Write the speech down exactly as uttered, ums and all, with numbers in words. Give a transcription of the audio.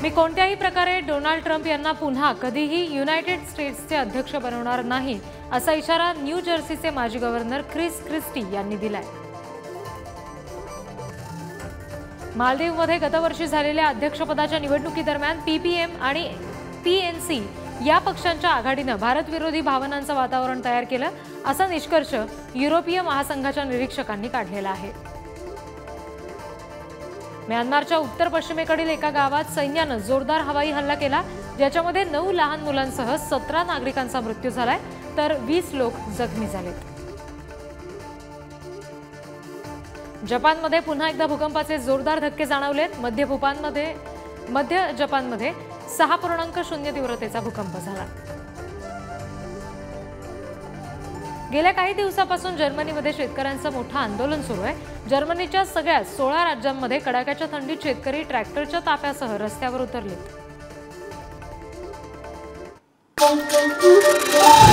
मी कोणत्याही प्रकारे Donald Trump यांना पुन्हा कधीही युनायटेड स्टेट्सचे अध्यक्ष बनवणार नाही असा इशारा न्यू जर्सीचे माजी गव्हर्नर क्रिस क्रिस्टी यांनी दिलाय। मालदीवमध्ये गतवर्षी झालेल्या अध्यक्षपदाच्या निवडणुकीदरम्यान पीपीएम आणि पीएनसी या पक्षांच्या आघाडीने भारत विरोधी भावनांचं वातावरण तयार केलं असा निष्कर्ष युरोपीय महासंघाच्या निरीक्षकांनी काढलेला आहे। म्यानमारच्या उत्तर पश्चिमेकडील एका गावात सैन्याने जोरदार हवाई हल्ला केला, ज्याच्यामध्ये नऊ लहान मुलांसह सतरा नागरिकांचा मृत्यू झालाय तर वीस लोक जखमी झालेत। जपानमध्ये पुन्हा एकदा भूकंपाचे जोरदार धक्के जाणवलेत। मध्य भूपानमध्ये मध्य जपानमध्ये सहा पूर्णांक शून्य तीव्रतेचा भूकंप झाला। गेल्या काही दिवसापासून जर्मनीमध्ये शेतकऱ्यांचं मोठं आंदोलन सुरू आहे। जर्मनीच्या सगळ्या सोळा राज्यांमध्ये कडाक्याच्या थंडीत शेतकरी ट्रॅक्टरच्या ताफ्यासह रस्त्यावर उतरलेत।